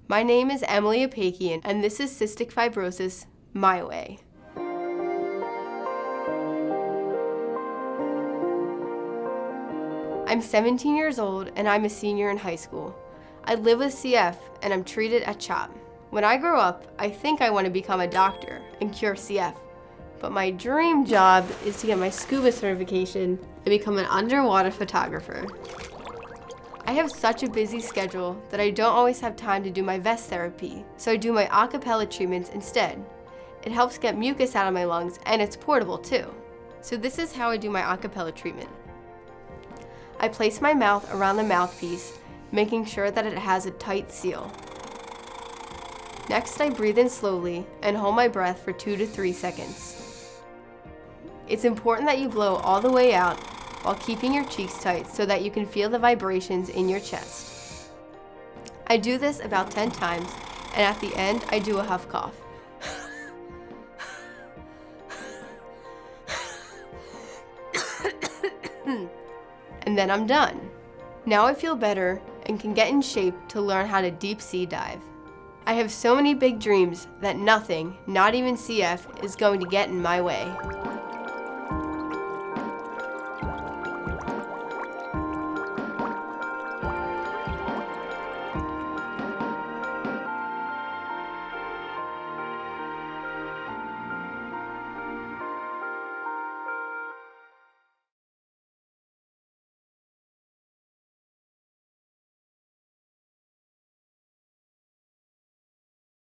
My name is Emily Apakian, and this is Cystic Fibrosis, My Way. I'm 17 years old, and I'm a senior in high school. I live with CF, and I'm treated at CHOP. When I grow up, I think I want to become a doctor and cure CF. But my dream job is to get my scuba certification and become an underwater photographer. I have such a busy schedule that I don't always have time to do my vest therapy, so I do my Acapella treatments instead. It helps get mucus out of my lungs, and it's portable too. So this is how I do my Acapella treatment. I place my mouth around the mouthpiece, making sure that it has a tight seal. Next, I breathe in slowly and hold my breath for 2 to 3 seconds. It's important that you blow all the way out while keeping your cheeks tight so that you can feel the vibrations in your chest. I do this about 10 times, and at the end, I do a huff cough. And then I'm done. Now I feel better and can get in shape to learn how to deep sea dive. I have so many big dreams that nothing, not even CF, is going to get in my way.